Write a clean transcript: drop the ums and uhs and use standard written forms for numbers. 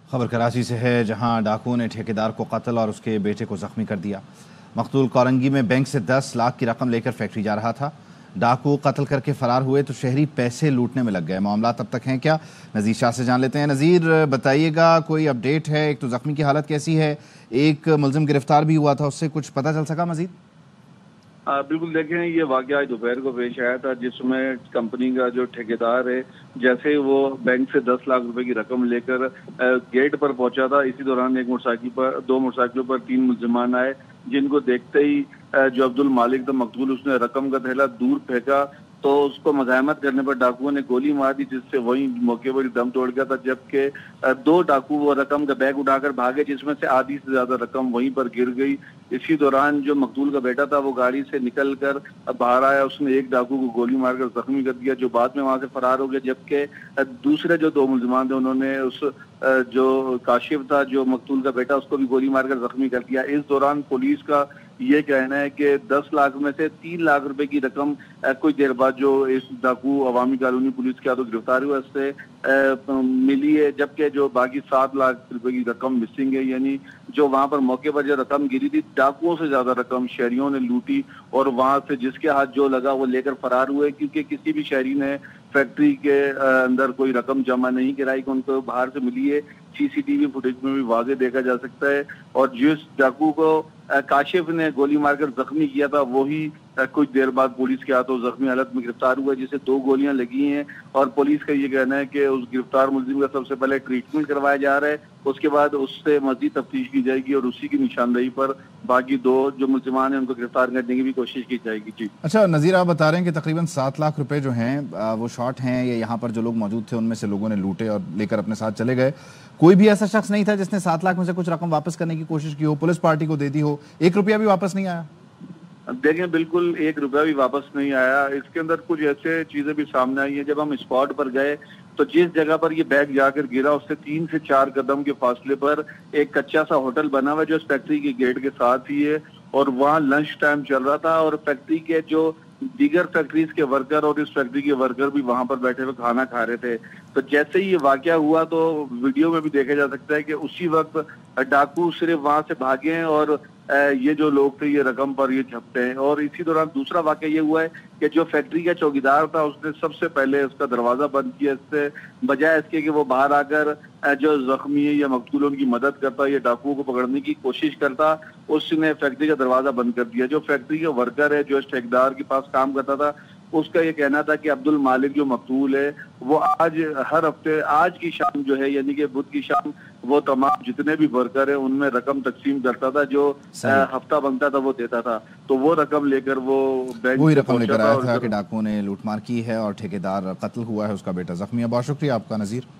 خبر کراچی سے ہے، جہاں ڈاکوؤں نے ٹھیکیدار کو قتل اور اس کے بیٹے کو زخمی کر دیا۔ مقتول کورنگی میں بینک سے 10 لاکھ کی رقم لے کر فیکٹری جا رہا تھا۔ ڈاکو قتل کر کے فرار ہوئے تو شہری پیسے لوٹنے میں لگ گئے۔ معاملات اب تک ہیں کیا؟ نذیر شاہ سے جان لیتے ہیں۔ نذیر بتائیے گا، کوئی اپڈیٹ ہے؟ ایک تو زخمی کی حالت کیسی ہے، ایک ملزم گرفتار بھی ہوا تھا، اس سے کچھ پتہ چل سکا مزید؟ بالکل، دیکھیں یہ واقعہ آج دوپہر کو پیش آیا تھا، جس میں کمپنی کا جو ٹھیکیدار ہے جیسے وہ بینک سے 10 لاکھ روپے کی رقم لے کر گیٹ پر پہنچا تھا، اسی دوران ایک دو موٹر سائیکلوں پر 3 ملزمان آئے، جن کو دیکھتے ہی جو عبد المالک تھا مقتول، اس نے رقم کا تھیلا دور پھینکا تو اس کو مزاحمت کرنے پر ڈاکوؤں نے گولی مار دی، جس سے وہی موقع پر دم توڑ گیا تھا، جبکہ 2 ڈاکو وہ رقم کا بیگ اٹھا کر بھاگے، جس میں سے آدھی سے زیادہ رقم وہیں پر گر گئی۔ اسی دوران جو مقتول کا بیٹا تھا وہ گاڑی سے نکل کر باہر آیا، اس نے ایک ڈاکو کو گولی مار کر زخمی کر دیا، جو بعد میں وہاں سے فرار ہو گیا، جبکہ دوسرے جو 2 ملزمان تھے انہوں نے اس جو کاشف تھا جو مقتول کا بیٹا، اس کو بھی گولی مار کر زخمی کر دیا۔ اس دوران پولیس کا یہ کہنا ہے کہ 10 لاکھ میں سے 3 لاکھ روپے کی رقم کچھ دیر بعد جو اس ڈاکو عوامی کالونی پولیس کے ہاتھوں گرفتار ہوا اس سے ملی ہے، جبکہ جو باقی 7 لاکھ روپے کی رقم مسنگ ہے، یعنی جو وہاں پر موقع پر جو رقم گری تھی، ڈاکوؤں سے زیادہ رقم شہریوں نے لوٹی اور وہاں سے جس کے ہاتھ جو لگا وہ لے کر فرار ہوئے، کیونکہ کسی بھی شہری نے فیکٹری کے اندر کوئی رقم جمع نہیں کرائی کہ ان کو باہر سے ملی ہے۔ CCTV فوٹیج میں بھی واضح دیکھا جا سکتا ہے، اور جس ڈاکو کو کاشف نے گولی مار کر زخمی کیا تھا وہی کچھ دیر بعد پولیس کے ہاتھوں زخمی حالت میں گرفتار ہوا، جسے 2 گولیاں لگی ہیں، اور پولیس کا یہ کہنا ہے کہ اس گرفتار ملزم کا سب سے پہلے ٹریٹمنٹ کروایا جا رہا ہے، اس کے بعد اس سے مزید تفتیش کی جائے گی اور اسی کی نشاندہی پر باقی 2 جو ملزمان ہیں ان کو گرفتار کرنے کی بھی کوشش کی جائے گی۔ جی اچھا نذیر، آپ بتا رہے ہیں کہ تقریباً 7 لاکھ روپے جو ہیں وہ شارٹ ہیں، یا یہاں پر جو لوگ موجود تھے ان میں سے لوگوں نے لوٹے اور لے کر اپنے ساتھ چلے گئے، کوئی بھی ایسا شخص نہیں تھا جس نے 7 لاکھ میں سے کچھ رقم واپس کرنے کی کوشش کی ہو، پولیس پارٹی کو دے دی ہو، 1 روپیہ بھی واپس نہیں آیا؟ دیکھیں بالکل 1 روپیہ بھی واپس نہیں آیا۔ اس کے اندر کچھ ایسے چیزیں بھی سامنے آئی ہیں، جب ہم اسپاٹ پر گئے تو جس جگہ پر یہ بیگ جا کر گرا اس سے 3 سے 4 قدم کے فاصلے پر ایک کچا سا ہوٹل بنا ہوا ہے جو اس فیکٹری کے گیٹ کے ساتھ ہی ہے، اور وہاں لنچ ٹائم چل رہا تھا، اور فیکٹری کے جو دیگر فیکٹریز کے ورکر اور اس فیکٹری کے ورکر بھی وہاں پر بیٹھے ہوئے کھانا کھا رہے تھے۔ تو جیسے ہی یہ واقعہ ہوا تو ویڈیو میں بھی دیکھا جا سکتا ہے کہ اسی وقت ڈاکو صرف وہاں سے بھاگے ہیں اور یہ جو لوگ تھے یہ رقم پر یہ جھپٹے ہیں۔ اور اسی دوران دوسرا واقعہ یہ ہوا ہے کہ جو فیکٹری کا چوکیدار تھا اس نے سب سے پہلے اس کا دروازہ بند کیا، اس سے بجائے اس کے کہ وہ باہر آ کر جو زخمی ہے یا مقتول ان کی مدد کرتا یا ڈاکوؤں کو پکڑنے کی کوشش کرتا، اس نے فیکٹری کا دروازہ بند کر دیا۔ جو فیکٹری کا ورکر ہے جو اس ٹھیکیدار کے پاس کام کرتا تھا، اس کا یہ کہنا تھا کہ عبد المالک جو مقتول ہے وہ ہر ہفتے آج کی شام جو ہے یعنی کہ بدھ کی شام وہ تمام جتنے بھی ورکر ہیں ان میں رقم تقسیم کرتا تھا، جو ہفتہ بنتا تھا وہ دیتا تھا، تو وہ رقم لے کر وہ بینک وہی رقم لے کر آیا تھا کہ ڈاکوؤں نے لوٹ مار کی ہے اور ٹھیکیدار قتل ہوا ہے، اس کا بیٹا زخمی ہے۔ بہت شکریہ آپ کا نذیر۔